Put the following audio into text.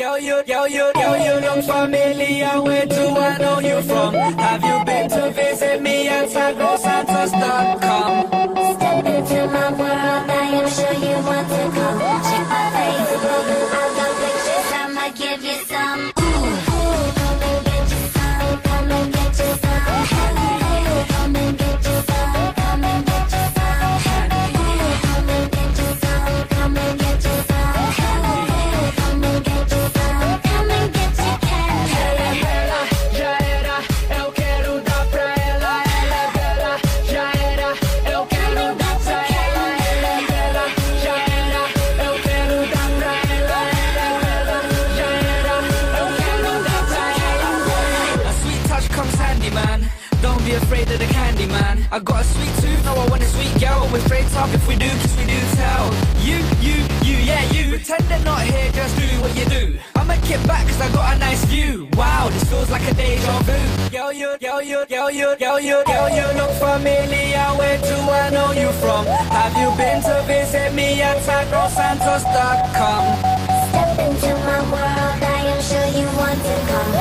you look familiar. Where do I know you from? Have you been to visit me at TagroSantos.com? Step into my world, I am sure you want to come. Check my Facebook, I've got pictures, I'ma give you some. Come and get you some, come and get you some. Come and get you some, come and get you some. Come and get you some, come and get you some. Come and get you some, come and get you candy. Ela é bela, já era, eu quero dar pra ela. Ela é bela, já era, eu quero dar pra ela. Ela é bela, já era, eu quero dar pra ela. Ela é bela, já era, eu quero dar pra ela. A sweet touch comes handy, man. Don't be afraid of the candy, man. I got a sweet tooth, no I want a sweet girl. We're straight up if we do, cause we do tell. Yeah, you. Pretend they're not here, just do what you do. I'ma kick back cause I got a nice view. Wow, this feels like a deja vu. You look familiar. Where do I know you from? Have you been to visit me at TagroSantos.com? Step into my world, I am sure you want to come.